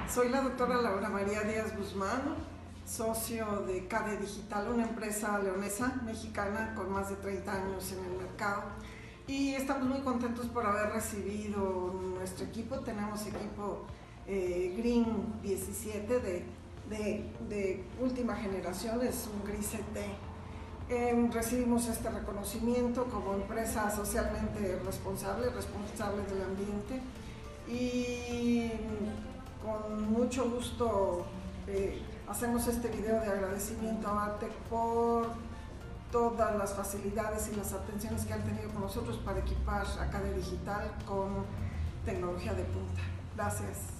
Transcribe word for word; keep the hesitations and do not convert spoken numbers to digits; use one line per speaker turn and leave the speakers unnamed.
Soy la doctora Laura María Díaz Guzmán, socio de K D Digital, una empresa leonesa, mexicana, con más de treinta años en el mercado. Y estamos muy contentos por haber recibido nuestro equipo. Tenemos equipo eh, Green diecisiete de, de, de última generación, es un gris C T. Eh, recibimos este reconocimiento como empresa socialmente responsable, responsable del ambiente, y con mucho gusto eh, hacemos este video de agradecimiento a Artec por todas las facilidades y las atenciones que han tenido con nosotros para equipar a K D Digital con tecnología de punta. Gracias.